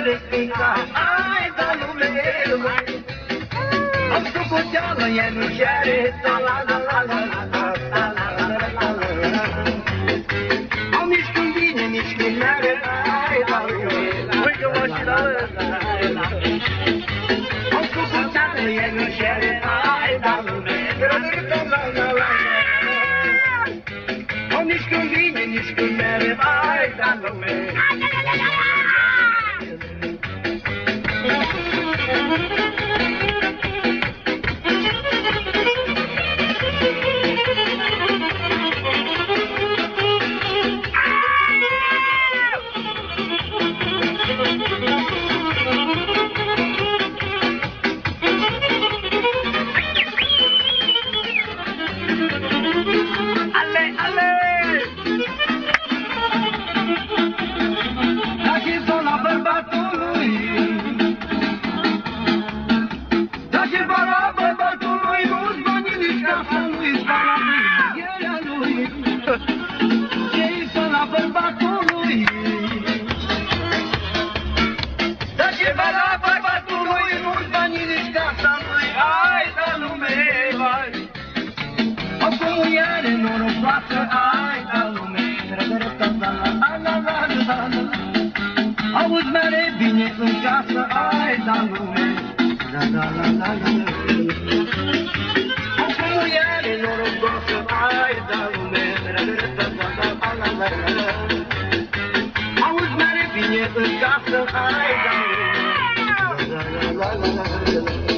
muiere în casă, ai, da lume, am socoteală, e nu cere, la la la la la la la la la la la. Am nici când vine, nici când merge, ai, da lume, uite mă și la la. Am socoteală, e nu cere, ai, da lume, la la la la. Am nici când vine, nici când merge, ai, da lume. Auzi mere bine în casă, ai, da lume, la la la la la. Cu muiere norocoasă, ai, da lume, la la la la la la. Auzi mere bine în casă, ai, da lume, la la la la la la.